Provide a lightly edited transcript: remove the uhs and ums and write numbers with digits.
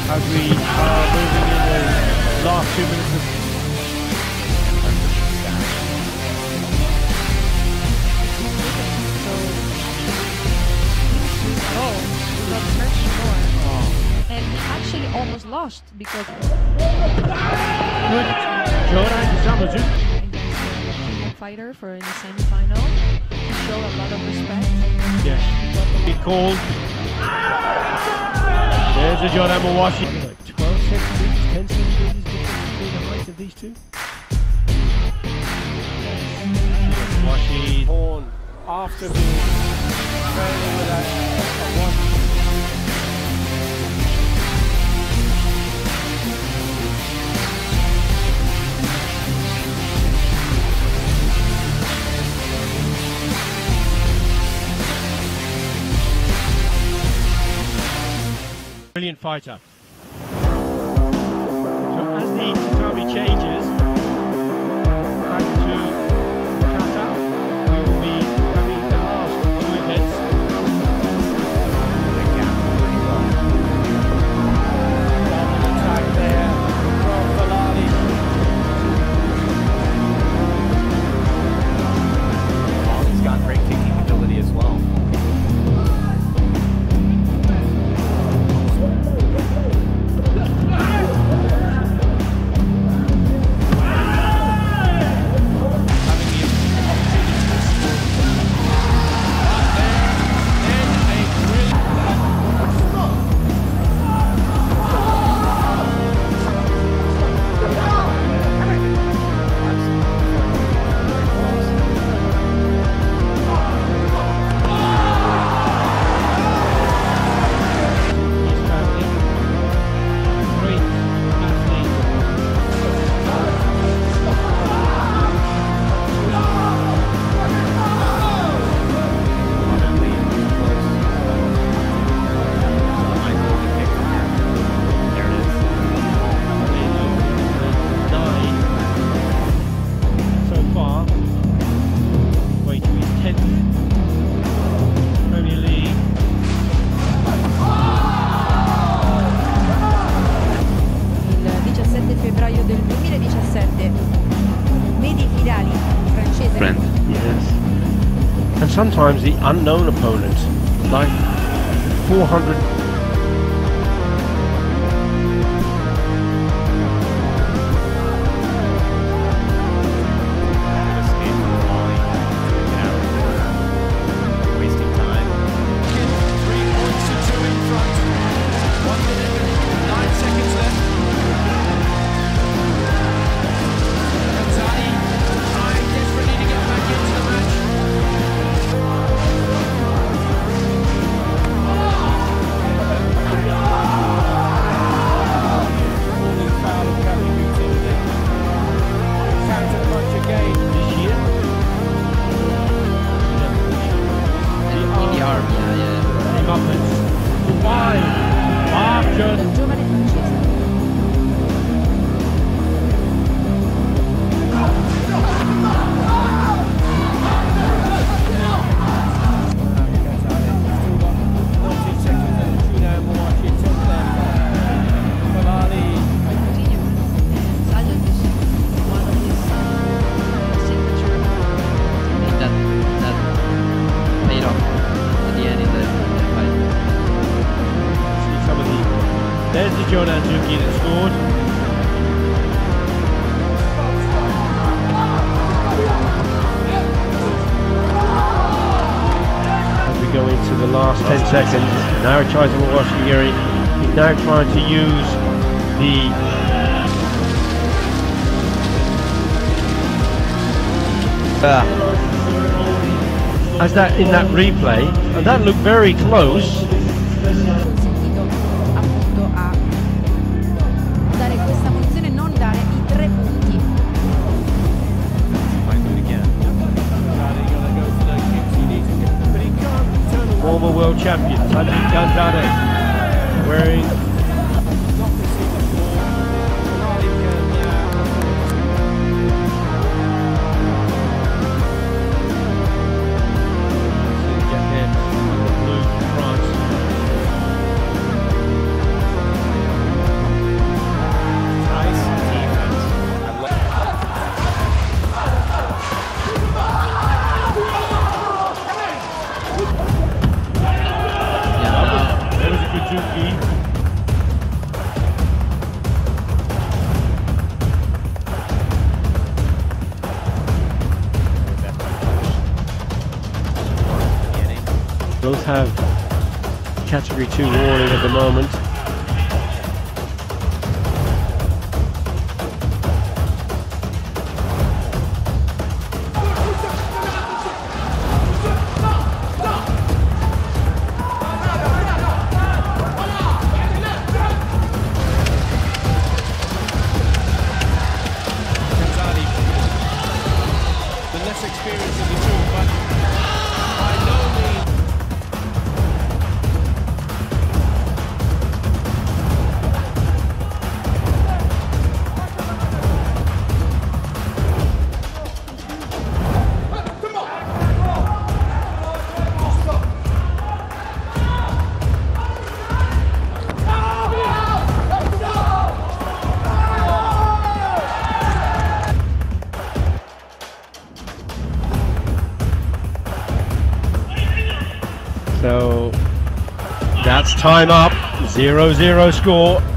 as we are moving in the last 2 minutes of and he actually almost lost because good Jordan Samazu fighter for in the semi-final. He showed a lot of respect. yes he called. There's a Jordan Mawashi. Like 12 centimeters, 10 centimeters difference between the height of these two. Mawashi Horn after being trailing with a one. Brilliant fighter. So as the tatami changes back to kata, we will be having the last two events. Double attack there from Falali. He's got great kicking ability as well. And sometimes the unknown opponent, like 400. Wasting time. 3 points to 2 in front. 1 minute and 9 seconds left. Gonzali trying desperately to get back into the match. Foul of Gary Utility. Counter punch again. This year, In the arm, yeah. Muppets. Why? Mark just Giovane francese. That paid off at the end in the fight. see some of the. There's the Jordan Zuki that scored. As we go into the last 10 seconds, now he tries to watch Yuri. He's now trying to use the as that in that replay, and that looked very close. Consentito appunto a dare questa munizione e non dare i 3 punti. Might do it again. Former world champion Sandeep Gandhare wearing blue France. Suzuki. Both have Category 2 warning at the moment. The less experienced of the two, but by no means. So that's time up, 0-0 score.